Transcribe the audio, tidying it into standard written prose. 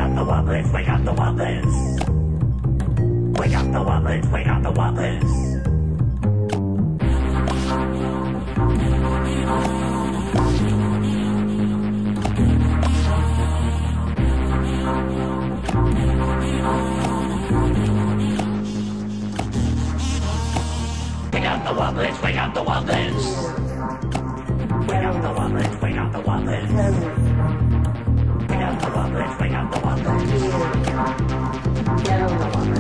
got the Wublins, we got the Wublins. We got the Wublins, we got the Wublins. We got the Wublins, we got the Wublins. We got the Wublins, we got the Wublins. We got the Wublins, we got the Wublins.